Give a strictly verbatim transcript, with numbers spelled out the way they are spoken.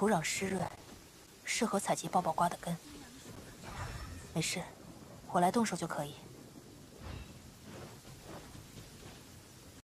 土壤湿润，适合采集抱抱瓜的根。没事，我来动手就可以。